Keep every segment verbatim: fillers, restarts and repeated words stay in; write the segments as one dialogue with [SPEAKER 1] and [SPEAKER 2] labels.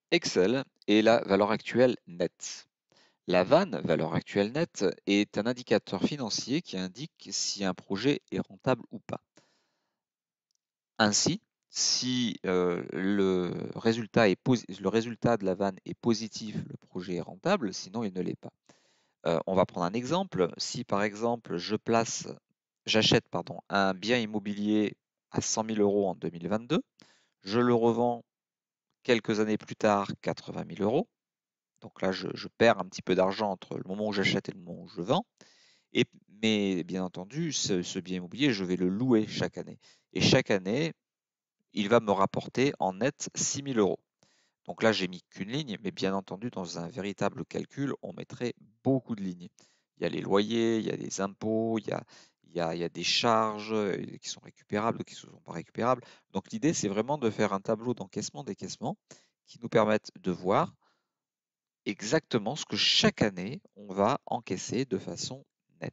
[SPEAKER 1] Excel et la valeur actuelle nette. La V A N, valeur actuelle nette, est un indicateur financier qui indique si un projet est rentable ou pas. Ainsi, si euh, le, résultat est le résultat de la V A N est positif, le projet est rentable, sinon il ne l'est pas. Euh, on va prendre un exemple. Si par exemple je place, j'achète pardon, un bien immobilier à cent mille euros en deux mille vingt-deux, je le revends quelques années plus tard quatre-vingt mille euros. Donc là, je, je perds un petit peu d'argent entre le moment où j'achète et le moment où je vends. Et, mais bien entendu, ce, ce bien immobilier, je vais le louer chaque année. Et chaque année, il va me rapporter en net six mille euros. Donc là, j'ai mis qu'une ligne, mais bien entendu, dans un véritable calcul, on mettrait beaucoup de lignes. Il y a les loyers, il y a les impôts, il y a, il y a, il y a des charges qui sont récupérables, qui ne sont pas récupérables. Donc l'idée, c'est vraiment de faire un tableau d'encaissement-décaissement qui nous permette de voir exactement ce que chaque année, on va encaisser de façon nette.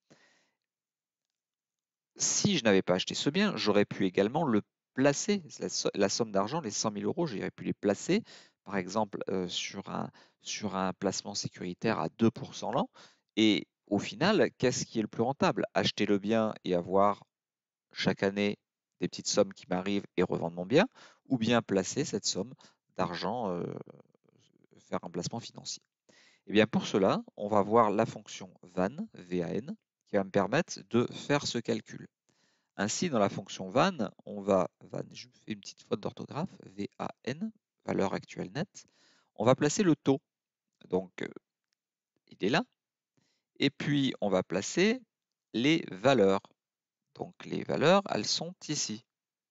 [SPEAKER 1] Si je n'avais pas acheté ce bien, j'aurais pu également le placer, la, la somme d'argent, les cent mille euros, j'aurais pu les placer, par exemple, euh, sur, un, sur un placement sécuritaire à deux pour cent l'an. Et au final, qu'est-ce qui est le plus rentable? Acheter le bien et avoir chaque année des petites sommes qui m'arrivent et revendre mon bien, ou bien placer cette somme d'argent, euh, faire un placement financier. Et bien pour cela, on va voir la fonction V A N, V A N, qui va me permettre de faire ce calcul. Ainsi, dans la fonction V A N, on va, V A N, je fais une petite faute d'orthographe, V A N, valeur actuelle nette, on va placer le taux, donc euh, il est là, et puis on va placer les valeurs, donc les valeurs, elles sont ici.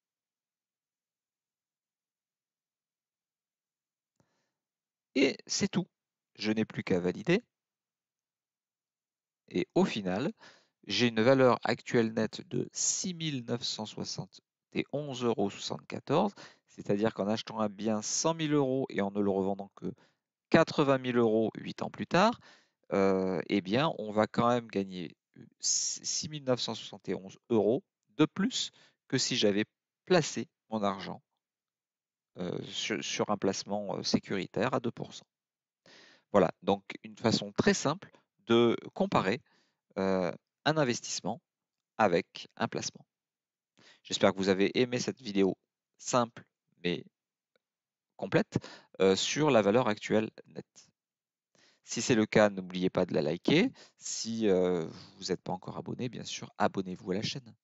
[SPEAKER 1] Et c'est tout, je n'ai plus qu'à valider, et au final, j'ai une valeur actuelle nette de six mille neuf cent soixante et onze euros soixante-quatorze, c'est-à-dire qu'en achetant un bien cent mille euros et en ne le revendant que quatre-vingt mille euros huit ans plus tard, euh, eh bien, on va quand même gagner six mille neuf cent soixante et onze euros de plus que si j'avais placé mon argent euh, sur, sur, un placement euh, sécuritaire à deux pour cent. Voilà, donc une façon très simple de comparer euh, un investissement avec un placement. J'espère que vous avez aimé cette vidéo simple mais complète euh, sur la valeur actuelle nette. Si c'est le cas, n'oubliez pas de la liker. Si euh, vous n'êtes pas encore abonné, bien sûr, abonnez-vous à la chaîne.